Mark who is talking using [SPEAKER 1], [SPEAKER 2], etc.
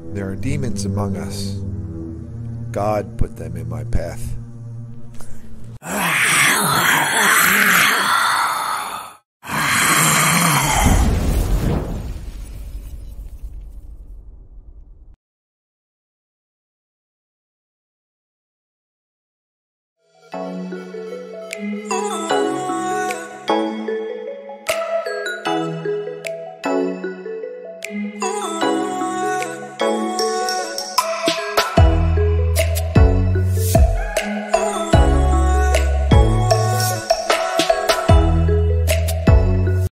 [SPEAKER 1] There are demons among us. God put them in my path.